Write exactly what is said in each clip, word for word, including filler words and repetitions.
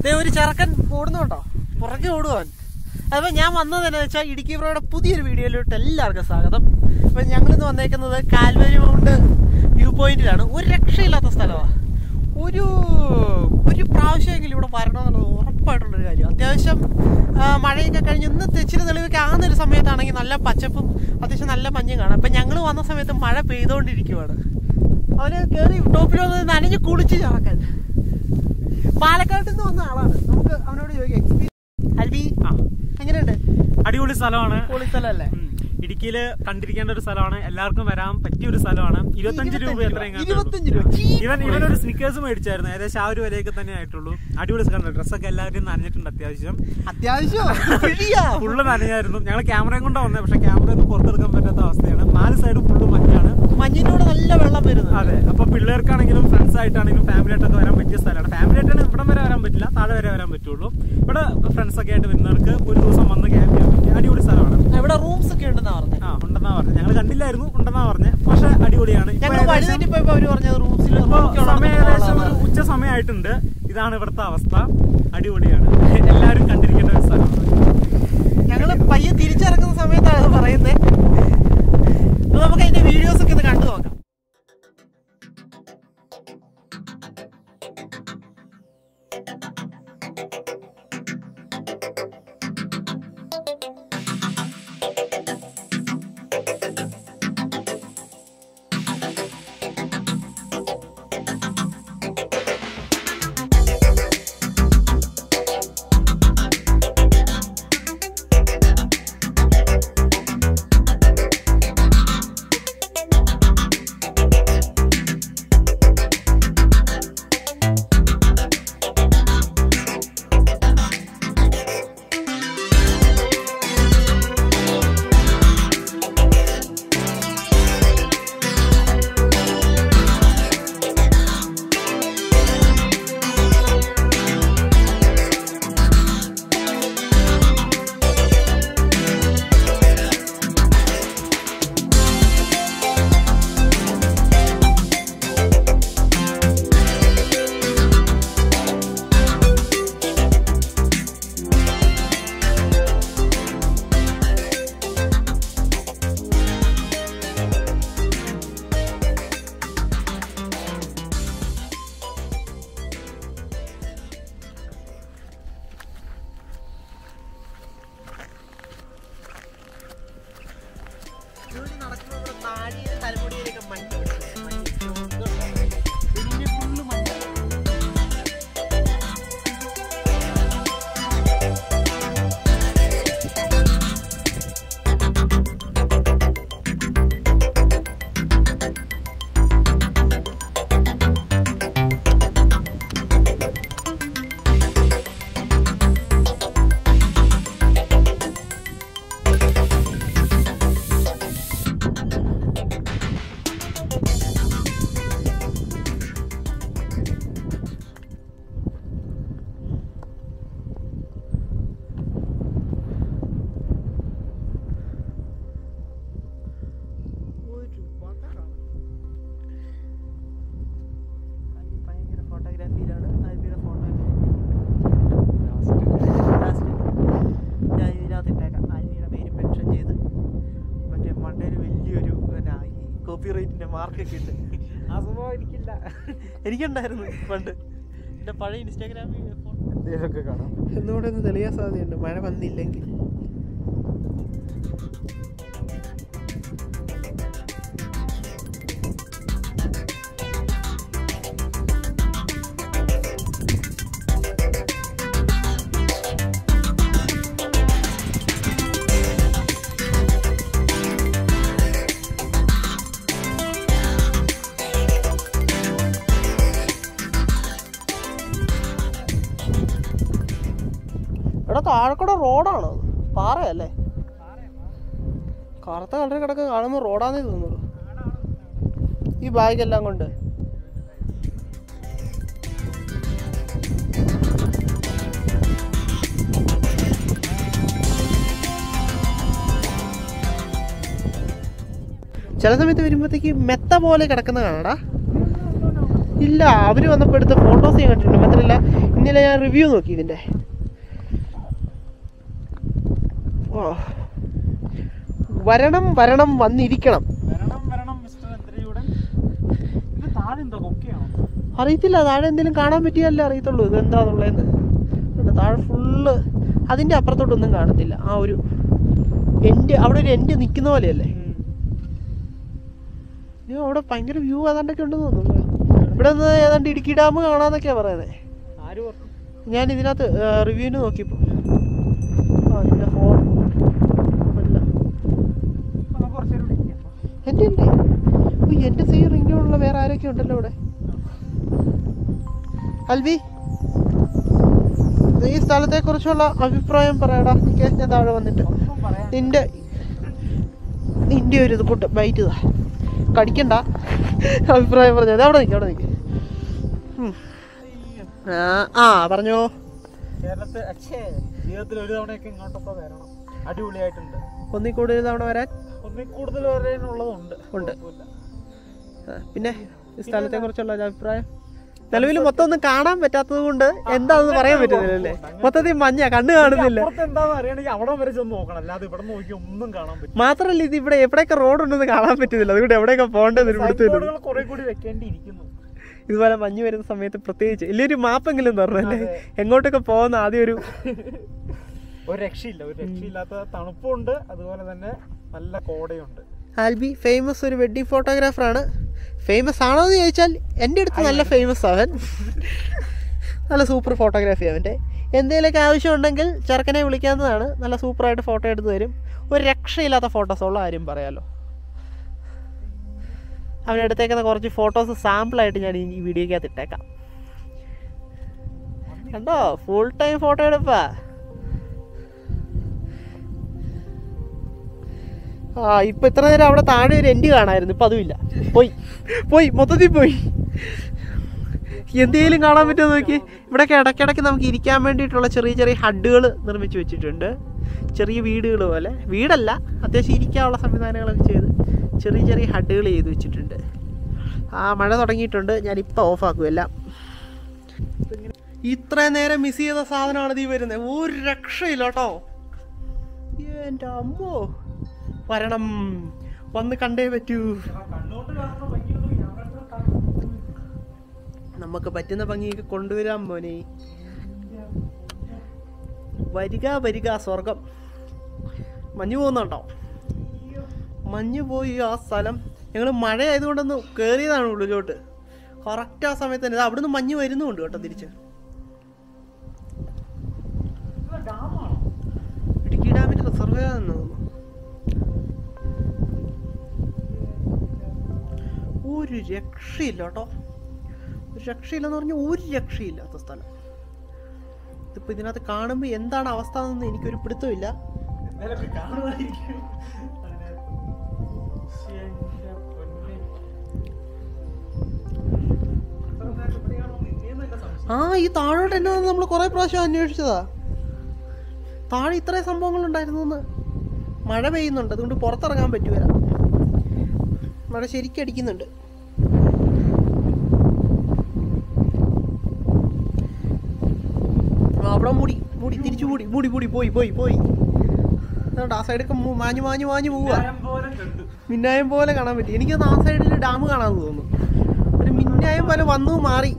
ഒരു ചെറുക്കൻ ഓടുന്നുണ്ടോ, പുറകെ ഓടുവാൻ. അപ്പോൾ ഞാൻ വന്നത് എന്താണെന്ന് വെച്ചാൽ ഇടുക്കി ബ്രോയുടെ പുതിയൊരു വീഡിയോയിലോട്ട് എല്ലാവർക്കും സ്വാഗതം. അപ്പം ഞങ്ങളിന്ന് വന്നേക്കുന്നത് കാൽവരി മൗണ്ട് വ്യൂ പോയിന്റിലാണ്. ഒരു രക്ഷയില്ലാത്ത സ്ഥലമാണ്. ഒരു ഒരു പ്രാവശ്യമെങ്കിലും ഇവിടെ വരണമെന്നുള്ളത് ഉറപ്പായിട്ടുള്ളൊരു കാര്യം. അത്യാവശ്യം മഴയൊക്കെ കഴിഞ്ഞ് ഇന്ന് തെച്ചിരി തെളിവൊക്കെ ആകുന്നൊരു സമയത്താണെങ്കിൽ നല്ല പച്ചപ്പും അത്യാവശ്യം നല്ല മഞ്ഞും കാണാം. അപ്പം ഞങ്ങൾ വന്ന സമയത്ത് മഴ പെയ്തുകൊണ്ടിരിക്കുവാണ്. അവന് കയറി ടോപ്പിൽ വന്ന് നനഞ്ഞ് കുളിച്ച് ചേർക്കാൻ. പാലക്കാട്ടിൽ നിന്ന് വന്ന ആളാണ്. നമുക്ക് അവനോട് ചോദിക്കാം. അൽവി, ആ എങ്ങനെയുണ്ട്? അടിപൊളി സ്ഥലമാണ്. പൊളി സ്ഥലമല്ലേ? ഇടുക്കിയില് കണ്ടിരിക്കേണ്ട ഒരു സ്ഥലമാണ്. എല്ലാവർക്കും വരാൻ പറ്റിയ ഒരു സ്ഥലമാണ്. ഇരുപത്തഞ്ച് രൂപ എത്രയും ഇവൻ ഇവനൊരു സ്നിക്കേഴ്സ് മേടിച്ചായിരുന്നു. ഏകദേശം ആ ഒരു വിലയൊക്കെ തന്നെ ആയിട്ടുള്ളൂ. അടിപൊളി സ്ഥലം. ഡ്രസ്സൊക്കെ എല്ലാവരും നനഞ്ഞിട്ടുണ്ട്. അത്യാവശ്യം അത്യാവശ്യം ഫുള്ള് നനഞ്ഞായിരുന്നു. ഞങ്ങൾ ക്യാമറയും കൊണ്ടാണ് വന്നത്. പക്ഷെ ക്യാമറ ഒന്നും പുറത്തെടുക്കാൻ പറ്റാത്ത അവസ്ഥയാണ്. നാല് സൈഡ് ഫുള്ള് മഞ്ഞാണ്. മഞ്ഞിനോട് നല്ല വെള്ളം വരുന്നത്. അതെ. അപ്പൊ പിള്ളേർക്കാണെങ്കിലും ഫ്രണ്ട്സ് ആയിട്ടാണെങ്കിലും ഫാമിലി ആയിട്ടൊക്കെ വരാൻ പറ്റിയ സ്ഥലമാണ്. ഫാമിലി ആയിട്ടാണ് ഇവിടം വരെ വരാൻ പറ്റില്ല, താഴെ വരെ വരാൻ പറ്റുള്ളൂ. ഇവിടെ ഫ്രണ്ട്സ് ഒക്കെ ആയിട്ട് വരുന്നവർക്ക് ഒരു ദിവസം വന്ന് ക്യാമ്പ് ചെയ്യാൻ പറ്റിയ അടിപൊളി സ്ഥലമാണ്. ഇവിടെ റൂംസ് ഒക്കെ ഉണ്ടെന്നാ പറഞ്ഞത്. ആ ഉണ്ടെന്നാ പറഞ്ഞത്. ഞങ്ങൾ കണ്ടില്ലായിരുന്നു, ഉണ്ടെന്നാ പറഞ്ഞത്. പക്ഷെ അടിപൊളിയാണ്. സമയം ഏകദേശം ഒരു ഉച്ച സമയമായിട്ടുണ്ട്. ഇതാണ് ഇവിടുത്തെ അവസ്ഥ. അടിപൊളിയാണ്. എല്ലാവരും കണ്ടിരിക്കേണ്ട ഒരു സ്ഥലം. ഞങ്ങള് പയ്യെ തിരിച്ചിറക്കുന്ന സമയത്താണ് പറയുന്നത്. നമുക്ക് അതിന്റെ വീഡിയോസ് ഒക്കെ ഒന്ന് കണ്ടു നോക്കാം. മാർക്കൊക്കെ ഉണ്ട്. ആ സ്വഭാവം എനിക്കില്ല. എനിക്കുണ്ടായിരുന്നു പണ്ട്. എൻ്റെ പഴയ ഇൻസ്റ്റാഗ്രാമിൽ എന്തെങ്കിലുമൊക്കെ കാണാം. എന്നോട് ഒന്ന് തെളിയാൻ സാധ്യതയുണ്ട് മഴ വന്നില്ലെങ്കിൽ. ഇവിടെ താഴെക്കൂടെ റോഡാണോ? പാറയല്ലേ? കറുത്ത കളറിൽ കിടക്ക് കാണുമ്പോൾ റോഡാന്നേ തോന്നുള്ളൂ. ഈ ബാഗെല്ലാം കൊണ്ട് ചില സമയത്ത് വരുമ്പോഴത്തേക്ക് മെത്ത പോലെ കിടക്കുന്ന കാണാടാ. ഇല്ല, അവര് വന്നപ്പോൾ എടുത്ത ഫോട്ടോസ് ഞാൻ കണ്ടിട്ടുണ്ട്. മാത്രമല്ല ഇന്നലെ ഞാൻ റിവ്യൂ നോക്കി ഇതിന്റെ. വരണം വരണം വന്നിരിക്കണം. അറിയത്തില്ല, താഴെ എന്തെങ്കിലും കാണാൻ പറ്റിയല്ലേ അറിയത്തുള്ളൂ ഇത് എന്താന്നുള്ളതെന്ന്. താഴെ ഫുള്ള് അതിന്റെ അപ്പുറത്തോട്ടൊന്നും കാണത്തില്ല. ആ ഒരു എൻ്റെ അവിടെ ഒരു എൻ്റെ നിൽക്കുന്ന പോലെയല്ലേ. അവിടെ ഭയങ്കര വ്യൂ ഏതാണ്ടൊക്കെ ഉണ്ടെന്ന് തോന്നുന്നു. ഇവിടെ നിന്ന് ഏതാണ്ട് ഇടുക്കി ഡാം കാണാന്നൊക്കെയാ പറയുന്നത്. ഞാൻ ഇതിനകത്ത് റിവ്യൂവിന് നോക്കിയപ്പോൾ എൻ്റെ ഉണ്ട്. എൻ്റെ സീ റിങ്ങിലുള്ള വേറെ ആരൊക്കെ ഉണ്ടല്ലോ ഇവിടെ. അൽവി, ഈ സ്ഥലത്തെ കുറിച്ചുള്ള അഭിപ്രായം പറയടാ. ഞാൻ താഴെ വന്നിട്ട് നിന്റെ നിന്റെ ഒരു ഇത് കൂട്ട് ബൈറ്റ് ഇതാ, കടിക്കണ്ട, അഭിപ്രായം പറഞ്ഞത്. അവിടെ നിൽക്കും, അവിടെ നിൽക്കും. ആ പറഞ്ഞോ. കേരളത്തിൽ ജീവിതത്തിൽ ഒരു തവണയൊക്കെ ഇങ്ങോട്ടൊക്കെ വരണം, അടിപൊളിയായിട്ടുണ്ട്. ഒന്നിൽ കൂടുതൽ തവണ വരാൻ ഒന്നിൽ കൂടുതൽ വരാനുള്ളതുണ്ട് ഉണ്ട്. പിന്നെ ഈ സ്ഥലത്തെ കുറിച്ചുള്ള ഒരു അഭിപ്രായം. നിലവിൽ മൊത്തം ഒന്നും കാണാൻ പറ്റാത്തത് കൊണ്ട് എന്താണെന്ന് പറയാൻ പറ്റുന്നില്ലല്ലേ. മൊത്തത്തിൽ മഞ്ഞ, കണ്ണ് കാണുന്നില്ല. മാത്രല്ല ഇത് ഇവിടെ എവിടെയൊക്കെ റോഡ് ഉണ്ടെന്ന് കാണാൻ പറ്റുന്നില്ല. അതുകൊണ്ട് എവിടെയൊക്കെ പോകേണ്ടത് ഇതുപോലെ മഞ്ഞ് വരുന്ന സമയത്ത് പ്രത്യേകിച്ച് വലിയൊരു മാപ്പെങ്കിലും പറഞ്ഞല്ലേ എങ്ങോട്ടൊക്കെ പോകുന്ന ആദ്യം ഒരു ഒരു രക്ഷയില്ല. ഒരു രക്ഷയില്ലാത്ത തണുപ്പുണ്ട്, അതുപോലെ തന്നെ നല്ല കോടയുണ്ട്. ആൽബി ഫേമസ് ഒരു വെഡ്ഡിങ് ഫോട്ടോഗ്രാഫറാണ്. ഫേമസ് ആണോ എന്ന് ചോദിച്ചാൽ എൻ്റെ അടുത്ത് നല്ല ഫേമസ് അവൻ. നല്ല സൂപ്പർ ഫോട്ടോഗ്രാഫി അവൻ്റെ. എന്തെങ്കിലുമൊക്കെ ആവശ്യമുണ്ടെങ്കിൽ ചെറുക്കനെ വിളിക്കാവുന്നതാണ്. നല്ല സൂപ്പറായിട്ട് ഫോട്ടോ എടുത്ത് തരും. ഒരു രക്ഷയില്ലാത്ത ഫോട്ടോസുള്ള കാര്യം പറയാമല്ലോ. അവനെടുത്തേക്കുന്ന കുറച്ച് ഫോട്ടോസ് സാമ്പിളായിട്ട് ഞാൻ ഈ വീഡിയോക്കകത്ത് ഇട്ടേക്കാം. കണ്ടോ, ഫുൾ ടൈം ഫോട്ടോ എടുപ്പാ. ആ ഇപ്പം ഇത്ര നേരം അവിടെ താഴെ ഒരു എൻഡ് കാണാമായിരുന്നു. ഇപ്പം അതുമില്ല, പോയി പോയി മൊത്തത്തിൽ പോയി. എന്തെങ്കിലും കാണാൻ പറ്റുമോ നോക്കി. ഇവിടെയൊക്കെ ഇടയ്ക്കിടയ്ക്ക് നമുക്ക് ഇരിക്കാൻ വേണ്ടിയിട്ടുള്ള ചെറിയ ചെറിയ ഹഡുകൾ നിർമ്മിച്ച് വെച്ചിട്ടുണ്ട്. ചെറിയ വീടുകൾ പോലെ, വീടല്ല, അത്യാവശ്യം ഇരിക്കാനുള്ള സംവിധാനങ്ങളൊക്കെ ചെയ്ത് ചെറിയ ചെറിയ ഹഡുകൾ ചെയ്ത് വെച്ചിട്ടുണ്ട്. ആ മഴ തുടങ്ങിയിട്ടുണ്ട്. ഞാനിപ്പോൾ ഓഫാക്കും എല്ലാം. ഇത്രയും നേരം മിസ് ചെയ്ത സാധനമാണ് ഈ വരുന്നത്. ഒരു രക്ഷയില്ല കേട്ടോ. എൻ്റെ അമ്മോ, വരണം, വന്ന് കണ്ടേ പറ്റൂ. നമുക്ക് പറ്റുന്ന ഭംഗിയൊക്കെ കൊണ്ടുവരാൻ മോനെ. വരിക വരിക സ്വർഗം. മഞ്ഞ് പോകുന്നുണ്ടോ? മഞ്ഞ് പോയി ആ സ്ഥലം. ഞങ്ങൾ മഴ ആയതുകൊണ്ടൊന്ന് കയറിയതാണ് ഉള്ളിലോട്ട്. കറക്റ്റ് ആ സമയത്ത് തന്നെ അവിടുന്ന് മഞ്ഞ് വരുന്നുണ്ട് കേട്ടോ. തിരിച്ച് ഇടുക്കി ഡാമിന്റെ റിസർവേ ആണെന്ന് തോന്നുന്നു. ഒരു രക്ഷയില്ല കേട്ടോ. ഒരു രക്ഷയില്ലെന്ന് പറഞ്ഞാൽ ഒരു രക്ഷയില്ലാത്ത സ്ഥലം. ഇതിപ്പോൾ ഇതിനകത്ത് കാണുമ്പോൾ എന്താണ് അവസ്ഥ എന്നൊന്നും എനിക്കൊരു പിടുത്തമില്ല. ആ ഈ താഴോട്ട് എന്നാ നമ്മൾ കുറെ പ്രാവശ്യം അന്വേഷിച്ചതാ. താഴെ ഇത്രയും സംഭവങ്ങൾ ഉണ്ടായിരുന്നു എന്ന്. മഴ പെയ്യുന്നുണ്ട്, അതുകൊണ്ട് പുറത്തിറങ്ങാൻ പറ്റുമല്ല. മഴ ശരിക്കും അടിക്കുന്നുണ്ട്. അവിടെ മൂടി മൂടി തിരിച്ചു മൂടി മൂടി മൂടി പോയി പോയി പോയി അതുകൊണ്ട് ആ സൈഡൊക്കെ മാഞ്ഞു മാഞ്ഞു മാഞ്ഞു പോവുക. മിന്നായം പോലെ കാണാൻ പറ്റി. എനിക്കത് ആ സൈഡിൽ ഡാം കാണാമെന്ന് തോന്നുന്നു. ഒരു മിന്നായം പോലെ വന്നു മാറി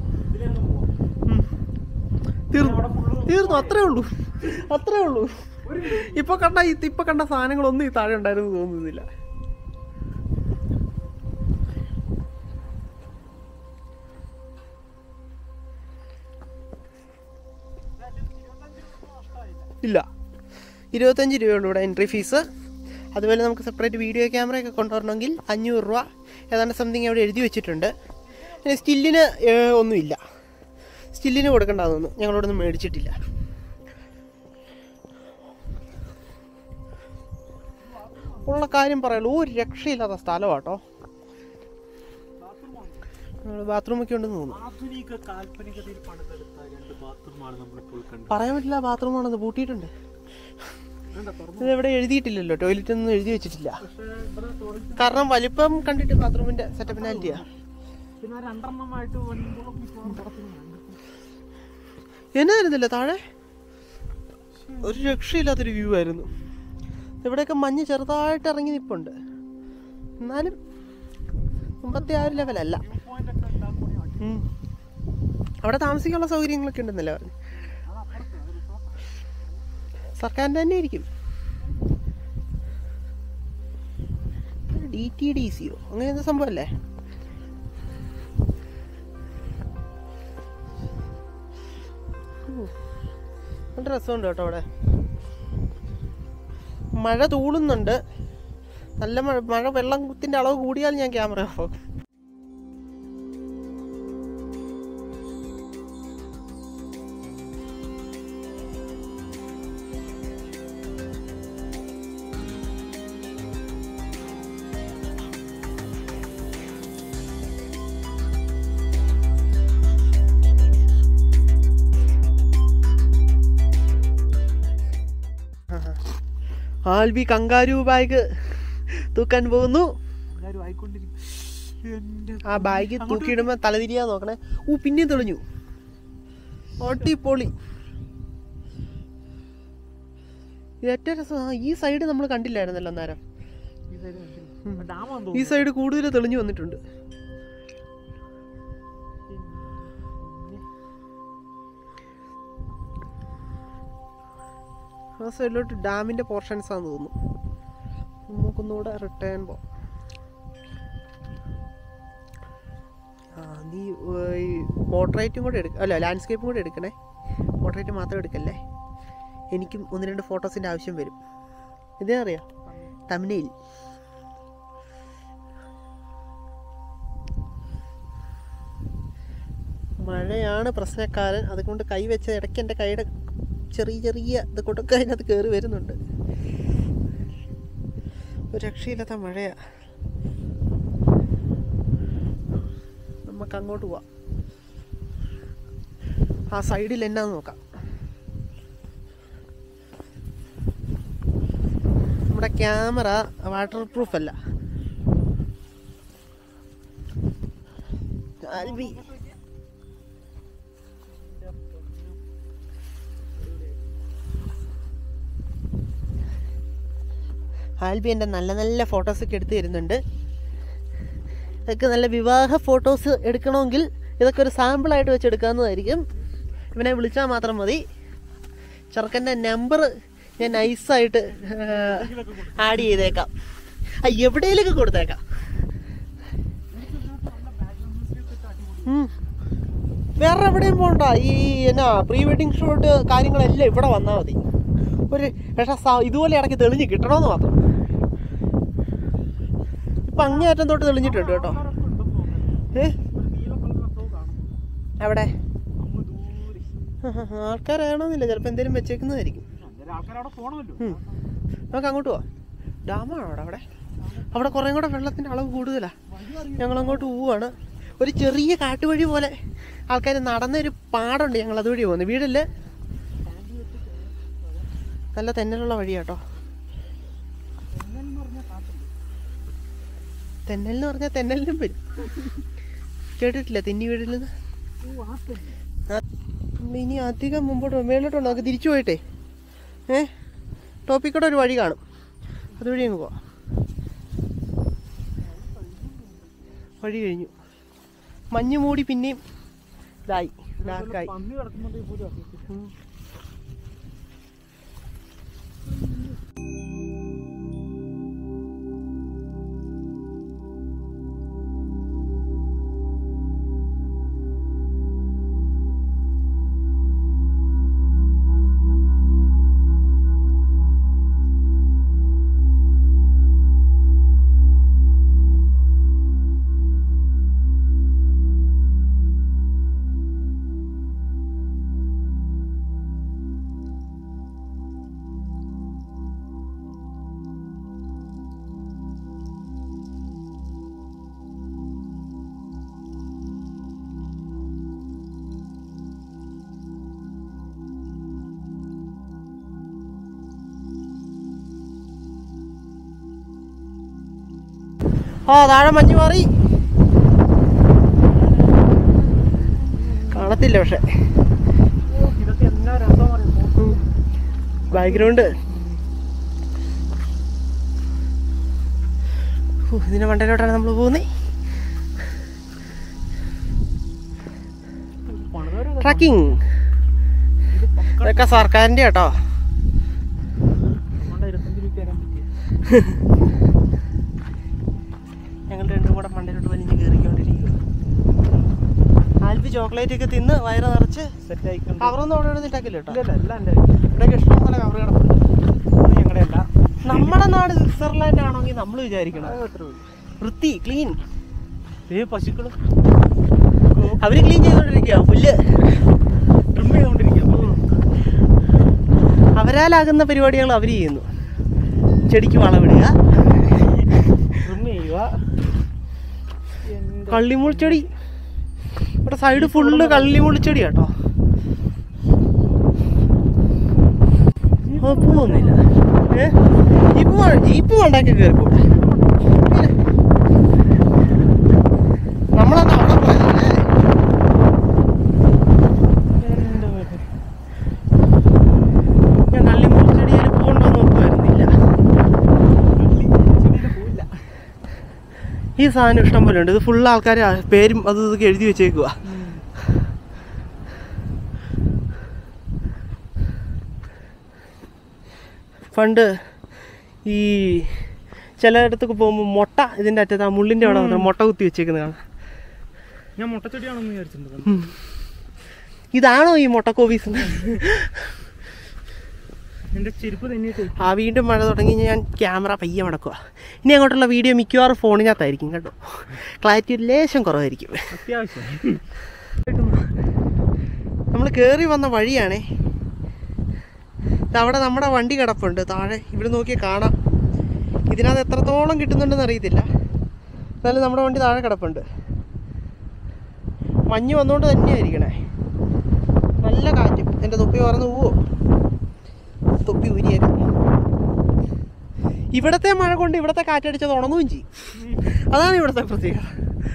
തീർന്നു തീർന്നു അത്രേ ഉള്ളൂ അത്രേ ഉള്ളൂ. ഇപ്പൊ കണ്ട ഇപ്പൊ കണ്ട സാധനങ്ങളൊന്നും ഈ താഴെ ഉണ്ടായിരുന്നു തോന്നുന്നില്ല. ഇല്ല, ഇരുപത്തഞ്ച് രൂപയുള്ളൂ ഇവിടെ എൻട്രി ഫീസ്. അതുപോലെ നമുക്ക് സെപ്പറേറ്റ് വീഡിയോ ക്യാമറയൊക്കെ കൊണ്ടുവരണമെങ്കിൽ അഞ്ഞൂറ് രൂപ ഏതാണ്ട് സംതിങ് അവിടെ എഴുതി വെച്ചിട്ടുണ്ട്. പിന്നെ സ്റ്റില്ലിന് ഒന്നുമില്ല, സ്റ്റില്ലിന് കൊടുക്കേണ്ടതെന്ന് ഞങ്ങളിവിടെ ഒന്നും മേടിച്ചിട്ടില്ല. ഉള്ള കാര്യം പറയുള്ളൂ, ഒരു രക്ഷയില്ലാത്ത സ്ഥലമാട്ടോ. ബാത്റൂമൊക്കെ ഉണ്ടെന്ന് തോന്നുന്നു. പറയാൻ പറ്റില്ല, ബാത്റൂമാണെന്ന് പൂട്ടിയിട്ടുണ്ട്. ഇതെവിടെ എഴുതിയിട്ടില്ലല്ലോ, ടോയ്ലറ്റ് ഒന്നും എഴുതി വെച്ചിട്ടില്ല. കാരണം വലിപ്പം കണ്ടിട്ട് ബാത്റൂമിന്റെ സെറ്റപ്പിനാലിറ്റിയാ. പിന്നെ രണ്ടെണ്ണമായിട്ട് എന്നായിരുന്നില്ല താഴെ ഒരു രക്ഷയില്ലാത്തൊരു വ്യൂ ആയിരുന്നു. ഇവിടെയൊക്കെ മഞ്ഞ് ചെറുതായിട്ട് ഇറങ്ങി നിൽപ്പുണ്ട്, എന്നാലും മുമ്പത്തെ ആ ഒരു ലെവലല്ല. അവിടെ താമസിക്കാനുള്ള സൗകര്യങ്ങളൊക്കെ ഉണ്ടെന്നല്ലേ പറഞ്ഞു. സർക്കാരിൻ്റെ തന്നെ ആയിരിക്കും. ഡി ടി ഡി സിയോ അങ്ങനെ എന്താ സംഭവമല്ലേ? നല്ല രസമുണ്ട് കേട്ടോ അവിടെ. മഴ തൂളുന്നുണ്ട്, നല്ല മഴ മഴ വെള്ളത്തിൻ്റെ അളവ് കൂടിയാൽ ഞാൻ ക്യാമറ ഓഫ് ആക്കും. ആൽബി കങ്കാരു ബാഗ് തൂക്കാൻ പോകുന്നു. ആ ബാഗ് തൂക്കിയിടുമ്പോ തലതിരിയാ നോക്കണേ. ഊ പിന്നെയും തെളിഞ്ഞു, ഒട്ടിപ്പൊളി. ഏറ്റവും രസം ഈ സൈഡ് നമ്മൾ കണ്ടില്ലായിരുന്നല്ലോ അന്നേരം. ഈ സൈഡ് കൂടുതൽ തെളിഞ്ഞു വന്നിട്ടുണ്ട്. ആ സൈഡിലോട്ട് ഡാമിൻ്റെ പോർഷൻസ് ആണെന്ന് തോന്നുന്നു. നമുക്കൊന്നുകൂടെ റിട്ടേൺ പോവാം. ആ നീ ഈ പോർട്രേറ്റും കൂടെ എടുക്ക അല്ല ലാൻഡ്സ്കേപ്പും കൂടെ എടുക്കണേ. പോർട്രേറ്റ് മാത്രം എടുക്കല്ലേ, എനിക്കും ഒന്ന് രണ്ട് ഫോട്ടോസിൻ്റെ ആവശ്യം വരും. ഇതേ അറിയാം തമിഴ്നയിൽ. മഴയാണ് പ്രശ്നക്കാരൻ, അതുകൊണ്ട് കൈ വെച്ച ഇടയ്ക്ക് എൻ്റെ കൈയുടെ ചെറിയ ചെറിയ ഇത് കൊണ്ടൊക്കെ അതിനകത്ത് കയറി വരുന്നുണ്ട്. ഒരു രക്ഷയില്ലാത്ത മഴയാ. നമുക്ക് അങ്ങോട്ട് പോവാം. ആ സൈഡിൽ എന്നാന്ന് നോക്കാം. നമ്മുടെ ക്യാമറ വാട്ടർ പ്രൂഫ് അല്ല. ആൽബി ആൽബി എൻ്റെ നല്ല നല്ല ഫോട്ടോസൊക്കെ എടുത്ത് തരുന്നുണ്ട്. ഇതൊക്കെ നല്ല വിവാഹ ഫോട്ടോസ് എടുക്കണമെങ്കിൽ ഇതൊക്കെ ഒരു സാമ്പിളായിട്ട് വെച്ച് എടുക്കാവുന്നതായിരിക്കും. ഇവനെ വിളിച്ചാൽ മാത്രം മതി. ചെറുക്കൻ്റെ നമ്പർ ഞാൻ നൈസായിട്ട് ആഡ് ചെയ്തേക്കാം, എവിടെയെങ്കിലൊക്കെ കൊടുത്തേക്കാം. വേറെ എവിടെയും പോകണ്ട. ഈ എന്നാ പ്രീ വെഡിങ് ഷൂട്ട് കാര്യങ്ങളെല്ലാം ഇവിടെ വന്നാൽ മതി. ഒരു പക്ഷേ ഇതുപോലെ ഇടയ്ക്ക് തെളിഞ്ഞ് കിട്ടണമെന്ന് മാത്രം. ഇപ്പം അങ്ങേയറ്റം തൊട്ട് തെളിഞ്ഞിട്ടുണ്ട് കേട്ടോ. ഏ അവിടെ ആൾക്കാരാണോന്നില്ല, ചിലപ്പോൾ എന്തെങ്കിലും വെച്ചേക്കുന്നതായിരിക്കും. നമുക്ക് അങ്ങോട്ട് പോവാം. ഡാമാണോ അവിടെ? അവിടെ അവിടെ കുറേ കൂടെ വെള്ളത്തിൻ്റെ അളവ് കൂടുതലാണ്. ഞങ്ങളങ്ങോട്ട് പോവുകയാണ്. ഒരു ചെറിയ കാട്ടുവഴി പോലെ ആൾക്കാർ നടന്നൊരു പാടുണ്ട്, ഞങ്ങൾ അതുവഴി പോകുന്നത്. വീടില്ല, നല്ല തെന്നലുള്ള വഴിയാട്ടോ. തെന്നലെന്ന് പറഞ്ഞാൽ തെന്നലിനും വരും. കേട്ടിട്ടില്ല തെന്നി വീടിൽ നിന്ന്. ഇനി അധികം മുമ്പോട്ട് മേളിലോട്ടുണ്ടോ? നമുക്ക് തിരിച്ചു പോയിട്ടേ ഏ ടോപ്പിക്കൂടെ ഒരു വഴി കാണും, അതുവഴി അങ്ങ് പോവാം. വഴി കഴിഞ്ഞു. മഞ്ഞ് മൂടി പിന്നെയും ഇതായി, ഡാർക്കായി. ആ താഴെ മഞ്ഞ് മാറി. കാണത്തില്ല. പക്ഷെ ഇതൊക്കെ എന്നാ രസമാണ് ബാക്ക്ഗ്രൗണ്ട്. ഇതിന്റെ മണ്ടയിലോട്ടാണ് നമ്മൾ പോകുന്നത്. ട്രക്കിംഗ് ഇതൊക്കെ സർക്കാരിന്റെ കേട്ടോ. ഞങ്ങൾ രണ്ടും കൂടെ മണ്ടയിലോട്ട് വലിഞ്ഞ് കയറിക്കൊണ്ടിരിക്കുക. ആൽപ്പി ചോക്ലേറ്റ് ഒക്കെ തിന്ന് വയറ് നിറച്ച് സെറ്റ് ആയി. കവറൊന്നും അവിടെ ഒന്നും ഇട്ടാക്കില്ല കേട്ടോ. ഇവിടെയൊക്കെ ഇഷ്ടം പോലെ കവർ കിടപ്പുണ്ട്. ഞങ്ങളുടെ അല്ല, നമ്മുടെ നാട് സ്വിറ്റ്സർലാൻഡ് ആണെങ്കിൽ നമ്മൾ വിചാരിക്കണം വൃത്തി ക്ലീൻ. പശുക്കള് അവര് ക്ലീൻ ചെയ്തോണ്ടിരിക്കുക, പുല്ല് ട്രിം ചെയ്തോണ്ടിരിക്കുക. അവരാലാകുന്ന പരിപാടികൾ അവർ ചെയ്യുന്നു. ചെടിക്ക് വളമിടുക, ട്രിം ചെയ്യുക. കള്ളിമുൾച്ചെടി ഇവിടെ സൈഡ് ഫുള്ള് കള്ളിമുൾച്ചെടി കേട്ടോ. പോകുന്നില്ല. ഏ ജീപ്പ് ജീപ്പ് കൊണ്ടാക്കി കയറിക്കൂടെ? നമ്മളന്ന് അവിടെ പോയതല്ലേ. ഞാൻ കള്ളിമുൾച്ചെടിയിൽ പോകണ്ടോ നോക്കുമായിരുന്നില്ല. ഈ സാധനം ഇഷ്ടം പോലെ ഉണ്ട്. ഇത് ഫുള്ള് ആൾക്കാർ പേരും അത് ഇതൊക്കെ എഴുതി വെച്ചേക്കുക. പണ്ട് ഈ ചിലയിടത്തൊക്കെ പോകുമ്പോൾ മുട്ട ഇതിൻ്റെ അറ്റത്ത് ആ മുള്ളിൻ്റെ അവിടെ മാത്രം മുട്ട കുത്തി വെച്ചേക്കുന്നത് കാണാം. ഞാൻ മുട്ടച്ചെടിയാണെന്ന് വിചാരിച്ചിട്ടുണ്ട്. ഇതാണോ ഈ മുട്ടക്കോവീസ്? എൻ്റെ ചെരുപ്പ് തന്നെ. ആ വീണ്ടും മഴ തുടങ്ങി. ഞാൻ ക്യാമറ പയ്യെ മടക്കുക. ഇനി അങ്ങോട്ടുള്ള വീഡിയോ മിക്കവാറും ഫോണിനകത്തായിരിക്കും കേട്ടോ. ക്ലാരിറ്റി ഒരു ലേശം കുറവായിരിക്കും. അത്യാവശ്യം നമ്മൾ കയറി വന്ന വഴിയാണേ. അവിടെ നമ്മുടെ വണ്ടി കിടപ്പുണ്ട് താഴെ. ഇവിടെ നോക്കിയാൽ കാണാം. ഇതിനകത്ത് എത്രത്തോളം കിട്ടുന്നുണ്ടെന്ന് അറിയത്തില്ല. എന്നാലും നമ്മുടെ വണ്ടി താഴെ കിടപ്പുണ്ട്. മഞ്ഞ് വന്നുകൊണ്ട് തന്നെയായിരിക്കണേ. നല്ല കാറ്റും. എൻ്റെ തൊപ്പി പറന്ന് പോവോ? തൊപ്പി ഊരിയേക്കാം. ഇവിടത്തെ മഴ കൊണ്ട് ഇവിടത്തെ കാറ്റടിച്ചത് ഉണങ്ങുകയും ചെയ്യും. അതാണ് ഇവിടുത്തെ പ്രത്യേകത.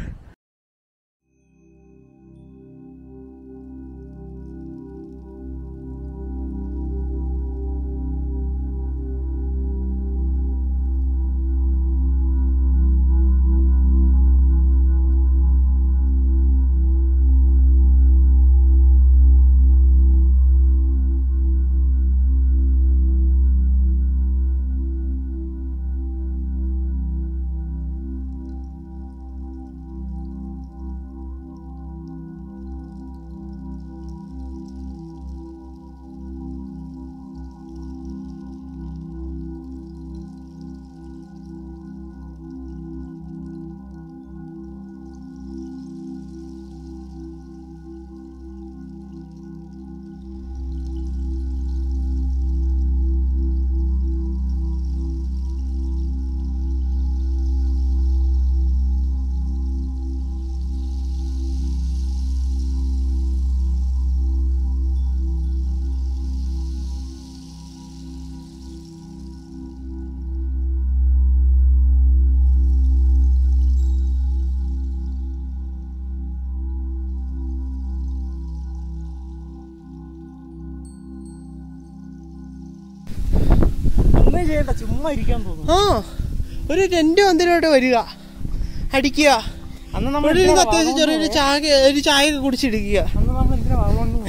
ചെയ്യണ്ട, ചുമ്മാ ഇരിക്കാൻ തോന്നുന്നു. ആ ഒരു ടെന്റ് മന്ദിരമായിട്ട് വരിക, അടിക്കുക. അന്ന് നമ്മൾ അത്യാവശ്യം ചെറിയൊരു ചായ ഒരു ചായ ഒക്കെ കുടിച്ചിരിക്കുക. അന്ന് നമ്മൾ എന്തിനാ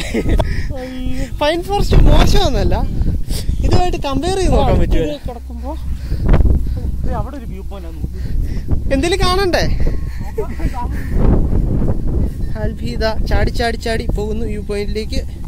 പൈൻ ഫോറസ്റ്റ് മോശമൊന്നുമല്ല, ഇതുമായിട്ട് കമ്പയർ ചെയ്ത് നോക്കാൻ പറ്റുമോ? കിടക്കുമ്പോ അവിടെ ഒരു വ്യൂ പോയിന്റ് എന്തേലും കാണണ്ടേ? ആൽഫി ഇതാ ചാടി ചാടി ചാടി പോകുന്നു വ്യൂ പോയിന്റിലേക്ക്.